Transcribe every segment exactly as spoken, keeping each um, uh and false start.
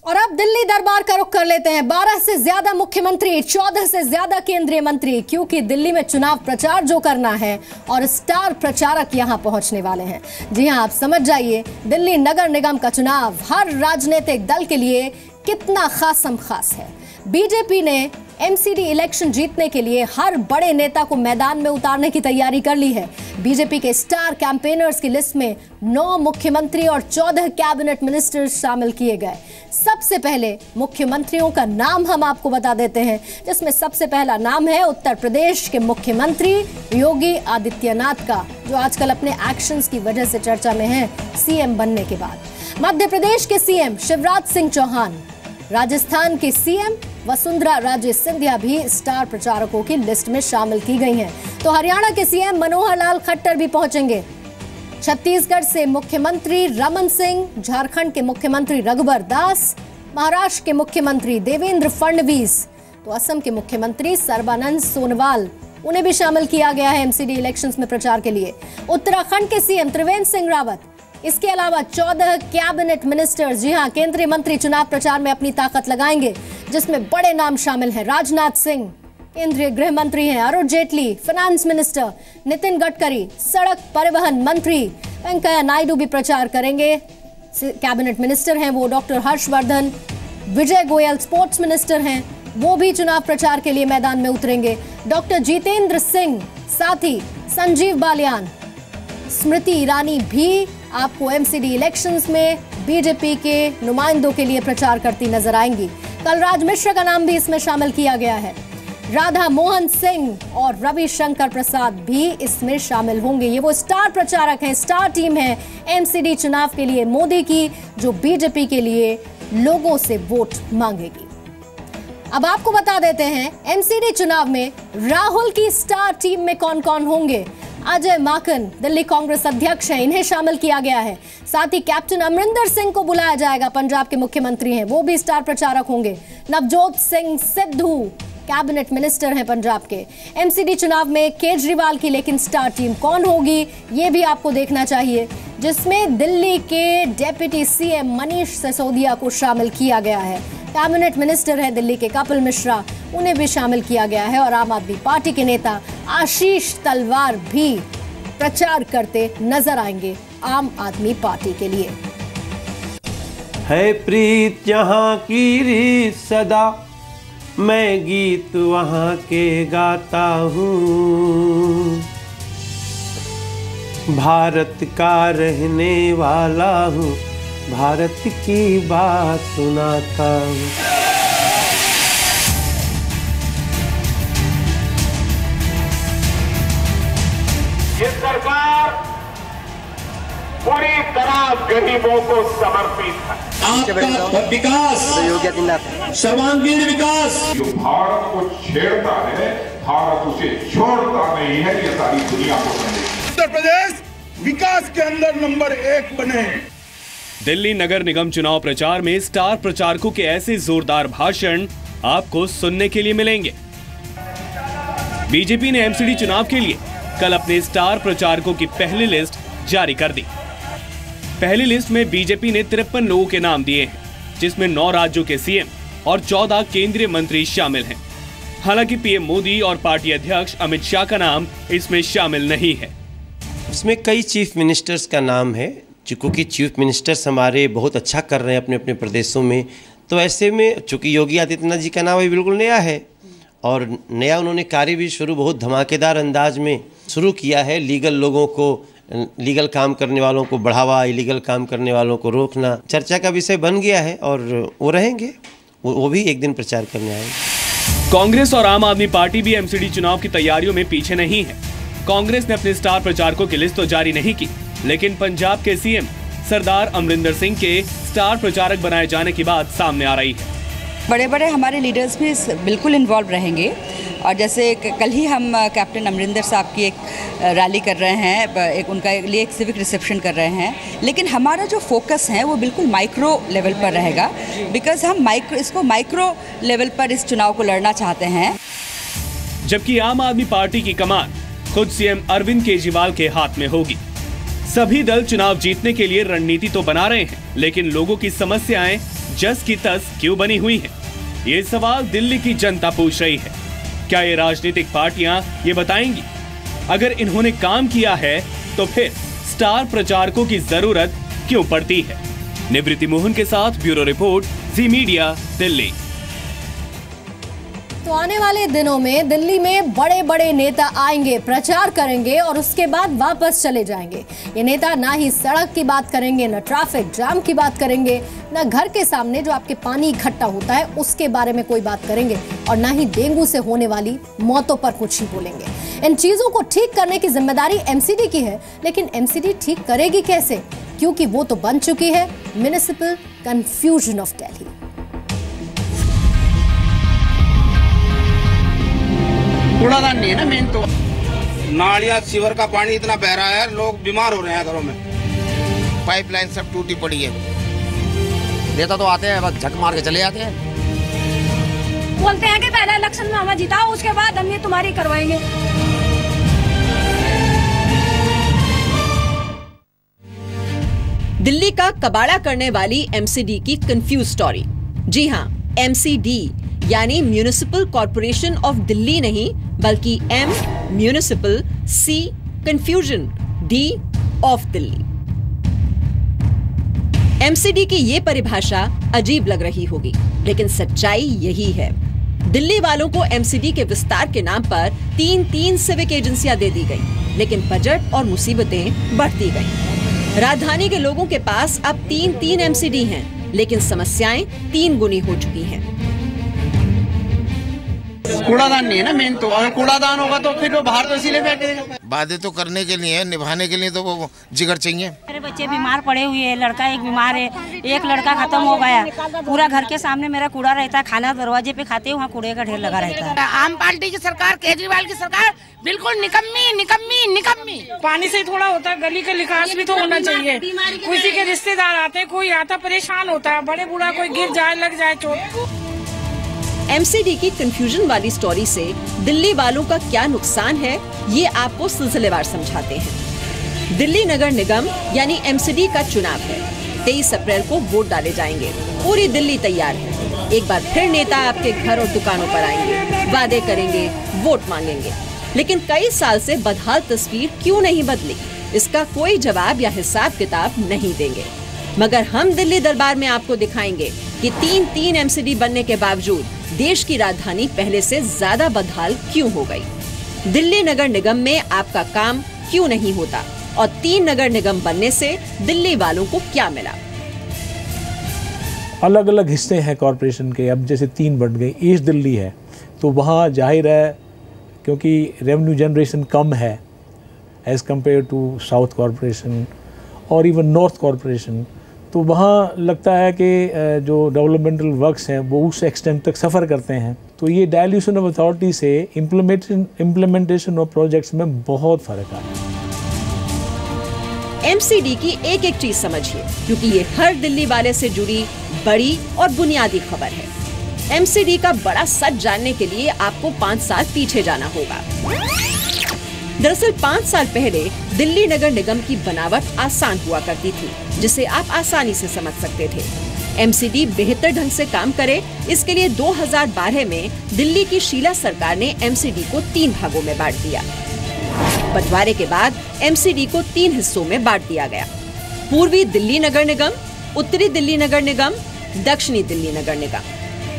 और अब दिल्ली दरबार का रुख कर लेते हैं। बारह से ज्यादा मुख्यमंत्री, चौदह से ज्यादा केंद्रीय मंत्री, क्योंकि दिल्ली में चुनाव प्रचार जो करना है और स्टार प्रचारक यहां पहुंचने वाले हैं। जी हां, आप समझ जाइए, दिल्ली नगर निगम का चुनाव हर राजनीतिक दल के लिए कितना खासम खास है। बीजेपी ने एमसीडी इलेक्शन जीतने के लिए हर बड़े नेता को मैदान में उतारने की तैयारी कर ली है। बीजेपी के स्टार कैंपेनर्स की लिस्ट में नौ मुख्यमंत्री और चौदह कैबिनेट मिनिस्टर्स शामिल किए गए। सबसे पहले मुख्यमंत्रियों का नाम हम आपको बता देते हैं, जिसमें सबसे पहला नाम है उत्तर प्रदेश के मुख्यमंत्री योगी आदित्यनाथ का, जो आजकल अपने एक्शंस की वजह से चर्चा में है सीएम बनने के बाद। मध्य प्रदेश के सीएम शिवराज सिंह चौहान, राजस्थान के सीएम वसुंधरा राजे सिंधिया भी स्टार प्रचारकों की लिस्ट में शामिल की गई हैं। तो हरियाणा के सीएम मनोहर लाल खट्टर भी पहुंचेंगे। छत्तीसगढ़ से मुख्यमंत्री रमन सिंह, झारखंड के मुख्यमंत्री रघुबर दास, महाराष्ट्र के मुख्यमंत्री देवेंद्र फडणवीस, तो असम के मुख्यमंत्री सर्बानंद सोनोवाल, उन्हें भी शामिल किया गया है एमसीडी इलेक्शंस में प्रचार के लिए। उत्तराखंड के सीएम त्रिवेंद्र सिंह रावत, इसके अलावा चौदह कैबिनेट मिनिस्टर्स, जी हां, केंद्रीय मंत्री चुनाव प्रचार में अपनी ताकत लगाएंगे, जिसमें बड़े नाम शामिल हैं। राजनाथ सिंह केंद्रीय गृह मंत्री हैं, अरुण जेटली फाइनेंस मिनिस्टर, नितिन गडकरी सड़क परिवहन मंत्री, वेंकैया नायडू भी प्रचार करेंगे, कैबिनेट मिनिस्टर हैं वो। Doctor Harshvardhan, Vijay Goel sports minister हैं, वो भी चुनाव प्रचार के लिए मैदान में उतरेंगे। डॉक्टर जितेंद्र सिंह, साथ ही संजीव बालियान, स्मृति ईरानी भी आपको एमसीडी इलेक्शंस में बीजेपी के नुमाइंदों के लिए प्रचार करती नजर आएंगी। कलराज मिश्र का नाम भी इसमें शामिल किया गया है। राधा मोहन सिंह और रविशंकर प्रसाद भी इसमें शामिल होंगे। ये वो स्टार प्रचारक हैं, स्टार टीम है एमसीडी चुनाव के लिए मोदी की, जो बीजेपी के लिए लोगों से वोट मांगेगी। अब आपको बता देते हैं एमसीडी चुनाव में राहुल की स्टार टीम में कौन कौन होंगे। अजय माकन दिल्ली कांग्रेस अध्यक्ष हैं, इन्हें शामिल किया गया है। साथ ही कैप्टन अमरिंदर सिंह को बुलाया जाएगा, पंजाब के मुख्यमंत्री हैं, वो भी स्टार प्रचारक होंगे। नवजोत सिंह सिद्धू कैबिनेट मिनिस्टर हैं पंजाब के। एमसीडी चुनाव में केजरीवाल की लेकिन स्टार टीम कौन होगी, ये भी आपको देखना चाहिए, जिसमें दिल्ली के डेप्यूटी सीएम मनीष सिसोदिया को शामिल किया गया है। कैबिनेट मिनिस्टर है दिल्ली के कपिल मिश्रा, उन्हें भी शामिल किया गया है। और आम आदमी पार्टी के नेता आशीष तलवार भी प्रचार करते नजर आएंगे आम आदमी पार्टी के लिए। है प्रीत यहाँ की रीत सदा, मैं गीत वहाँ के गाता हूँ, भारत का रहने वाला हूँ, भारत की बात सुनाता हूँ। ये सरकार पूरी तरह गरीबों को समर्पित है। आपका विकास, सर्वांगीण विकास, जो भारत को छेड़ता है, भारत उसे छोड़ता नहीं है, ये सारी दुनिया को समझे। उत्तर प्रदेश विकास के अंदर नंबर एक बने। दिल्ली नगर निगम चुनाव प्रचार में स्टार प्रचारकों के ऐसे जोरदार भाषण आपको सुनने के लिए मिलेंगे। बीजेपी ने एमसीडी चुनाव के लिए कल अपने स्टार प्रचारकों की पहली लिस्ट जारी कर दी। पहली लिस्ट में बीजेपी ने तिरपन लोगों के नाम दिए हैं, जिसमें नौ राज्यों के सीएम और चौदह केंद्रीय मंत्री शामिल हैं। हालांकि पीएम मोदी और पार्टी अध्यक्ष अमित शाह का नाम इसमें शामिल नहीं है। इसमें कई चीफ मिनिस्टर्स का नाम है, चूँकि चीफ मिनिस्टर्स हमारे बहुत अच्छा कर रहे हैं अपने अपने प्रदेशों में, तो ऐसे में चूँकि योगी आदित्यनाथ जी का नाम अभी बिल्कुल नया है और नया उन्होंने कार्य भी शुरू बहुत धमाकेदार अंदाज में शुरू किया है। लीगल लोगों को, लीगल काम करने वालों को बढ़ावा, इलीगल काम करने वालों को रोकना चर्चा का विषय बन गया है और वो रहेंगे, वो, वो भी एक दिन प्रचार करने आएंगे। कांग्रेस और आम आदमी पार्टी भी एमसीडी चुनाव की तैयारियों में पीछे नहीं है। कांग्रेस ने अपने स्टार प्रचारकों की लिस्ट तो जारी नहीं की, लेकिन पंजाब के सीएम सरदार अमरिंदर सिंह के स्टार प्रचारक बनाए जाने की बात सामने आ रही है। बड़े बड़े हमारे लीडर्स भी बिल्कुल इन्वॉल्व रहेंगे और जैसे कल ही हम कैप्टन अमरिंदर साहब की एक रैली कर रहे हैं, एक उनका लिए एक सिविक रिसेप्शन कर रहे हैं, लेकिन हमारा जो फोकस है वो बिल्कुल माइक्रो लेवल पर रहेगा, बिकॉज हम माइक्रो इसको माइक्रो लेवल पर इस चुनाव को लड़ना चाहते हैं। जबकि आम आदमी पार्टी की कमान खुद सीएम अरविंद केजरीवाल के हाथ में होगी। सभी दल चुनाव जीतने के लिए रणनीति तो बना रहे हैं, लेकिन लोगों की समस्याएं जस की तस क्यों बनी हुई हैं? ये सवाल दिल्ली की जनता पूछ रही है। क्या ये राजनीतिक पार्टियां ये बताएंगी? अगर इन्होंने काम किया है तो फिर स्टार प्रचारकों की जरूरत क्यों पड़ती है? निवृत्ति मोहन के साथ bureau report, Zee media, Delhi. तो आने वाले दिनों में दिल्ली में बड़े बड़े नेता आएंगे, प्रचार करेंगे और उसके बाद वापस चले जाएंगे। ये नेता ना ही सड़क की बात करेंगे, न ट्रैफिक जाम की बात करेंगे, न घर के सामने जो आपके पानी इकट्ठा होता है उसके बारे में कोई बात करेंगे, और ना ही डेंगू से होने वाली मौतों पर कुछ ही बोलेंगे। इन चीजों को ठीक करने की जिम्मेदारी एमसीडी की है, लेकिन एमसीडी ठीक करेगी कैसे? क्योंकि वो तो बन चुकी है म्युनिसिपल कंफ्यूजन ऑफ दिल्ली। कूड़ादान नहीं है ना मेन तो। नालियाँ, सीवर का पानी इतना बह रहा है, लोग बीमार हो रहे हैं घरों में। पाइपलाइन सब टूटी पड़ी है। नेता तो आते हैं बस झक मार के चले जाते हैं। बोलते हैं कि पहले इलेक्शन में हमें जिताओ, उसके बाद हम ये तुम्हारी करवाएंगे। दिल्ली का कबाड़ा करने वाली एमसीडी की कंफ्यूज स्टोरी। जी हाँ, एमसीडी यानी म्युनिसिपल कॉर्पोरेशन ऑफ दिल्ली नहीं, बल्कि M municipal, C confusion, D of Delhi. MCD की ये परिभाषा अजीब लग रही होगी, लेकिन सच्चाई यही है। दिल्ली वालों को एमसीडी के विस्तार के नाम पर तीन तीन सिविक एजेंसियां दे दी गई, लेकिन बजट और मुसीबतें बढ़ती गई। राजधानी के लोगों के पास अब तीन तीन एमसीडी हैं, लेकिन समस्याएं तीन गुनी हो चुकी हैं। कूड़ादान नहीं है ना मेन तो। अगर कूड़ादान होगा तो फिर वो बाहर तो इसीलिए बैठे। वादे तो करने के लिए, निभाने के लिए तो वो जिगर चाहिए। मेरे बच्चे बीमार पड़े हुए हैं, लड़का एक बीमार है, एक लड़का खत्म हो गया। पूरा घर के सामने मेरा कूड़ा रहता है, खाना दरवाजे पे खाते हैं, वहाँ कूड़े का ढेर लगा रहता है। आम पार्टी की सरकार, केजरीवाल की सरकार बिल्कुल निकम्मी निकम्मी निकम्मी। पानी से थोड़ा होता है, गली का निकास भी तो होना चाहिए। किसी के रिश्तेदार आते, कोई आता परेशान होता है, बड़े बूढ़ा कोई गिर जाए, लग जाए चोट। एमसीडी की कंफ्यूजन वाली स्टोरी से दिल्ली वालों का क्या नुकसान है, ये आपको सिलसिलेवार समझाते हैं। दिल्ली नगर निगम यानी एमसीडी का चुनाव है। तेईस अप्रैल को वोट डाले जाएंगे। पूरी दिल्ली तैयार है। एक बार फिर नेता आपके घर और दुकानों पर आएंगे, वादे करेंगे, वोट मांगेंगे। लेकिन कई साल से बदहाल तस्वीर क्यों नहीं बदली, इसका कोई जवाब या हिसाब किताब नहीं देंगे। मगर हम दिल्ली दरबार में आपको दिखाएंगे कि तीन तीन एमसीडी बनने के बावजूद देश की राजधानी पहले से ज्यादा बदहाल क्यों हो गई। दिल्ली नगर निगम में आपका काम क्यों नहीं होता, और तीन नगर निगम बनने से दिल्ली वालों को क्या मिला। अलग अलग हिस्से हैं कॉरपोरेशन के। अब जैसे तीन बन गए, ईस्ट दिल्ली है तो वहाँ जाहिर है क्योंकि रेवेन्यू जनरेशन कम है as compare to south corporation और इवन नॉर्थ कॉरपोरेशन, तो वहाँ लगता है कि जो डेवलपमेंटल वर्क्स हैं वो उस एक्सटेंट तक सफ़र करते हैं। तो ये डायल्यूशन ऑफ अथॉरिटी से इम्प्लीमेंटेशन इम्प्लीमेंटेशन ऑफ प्रोजेक्ट्स में बहुत फ़र्क आ रहा है। एमसीडी की एक एक चीज समझिए, क्योंकि ये हर दिल्ली वाले से जुड़ी बड़ी और बुनियादी खबर है। एमसीडी का बड़ा सच जानने के लिए आपको पाँच साल पीछे जाना होगा। दरअसल पाँच साल पहले दिल्ली नगर निगम की बनावट आसान हुआ करती थी, जिसे आप आसानी से समझ सकते थे। एमसीडी बेहतर ढंग से काम करे, इसके लिए दो हज़ार बारह में दिल्ली की शीला सरकार ने एमसीडी को तीन भागों में बांट दिया। बंटवारे के बाद एमसीडी को तीन हिस्सों में बांट दिया गया। पूर्वी दिल्ली नगर निगम, उत्तरी दिल्ली नगर निगम, दक्षिणी दिल्ली नगर निगम।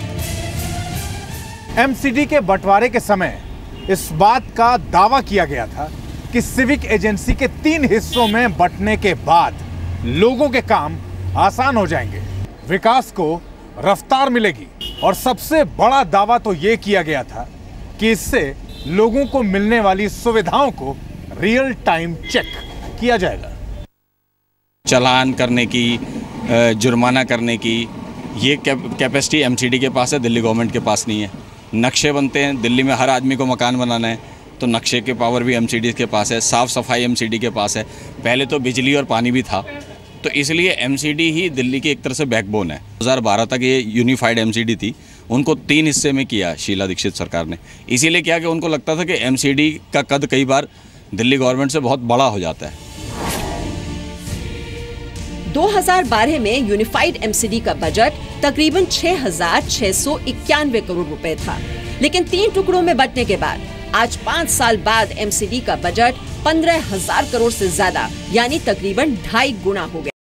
एमसीडी के बंटवारे के समय इस बात का दावा किया गया था कि सिविक एजेंसी के तीन हिस्सों में बंटने के बाद लोगों के काम आसान हो जाएंगे, विकास को रफ्तार मिलेगी, और सबसे बड़ा दावा तो ये किया गया था कि इससे लोगों को मिलने वाली सुविधाओं को रियल टाइम चेक किया जाएगा। चालान करने की, जुर्माना करने की ये कैपेसिटी एमसीडी के पास है, दिल्ली गवर्नमेंट के पास नहीं है। नक्शे बनते हैं, दिल्ली में हर आदमी को मकान बनाना है तो नक्शे के पावर भी एमसीडी के पास है। साफ़ सफाई एमसीडी के पास है। पहले तो बिजली और पानी भी था, तो इसलिए एमसीडी ही दिल्ली की एक तरह से बैकबोन है। दो हज़ार बारह तक ये यूनिफाइड एमसीडी थी, उनको तीन हिस्से में किया शीला दीक्षित सरकार ने। इसीलिए क्या कि उनको लगता था कि एमसीडी का कद कई बार दिल्ली गवर्नमेंट से बहुत बड़ा हो जाता है। दो हज़ार बारह में यूनिफाइड एमसीडी का बजट तकरीबन छह हजार छह सौ इक्यानवे करोड़ रुपए था, लेकिन तीन टुकड़ों में बंटने के बाद आज पाँच साल बाद एमसीडी का बजट पंद्रह हजार करोड़ से ज्यादा यानी तकरीबन ढाई गुना हो गया।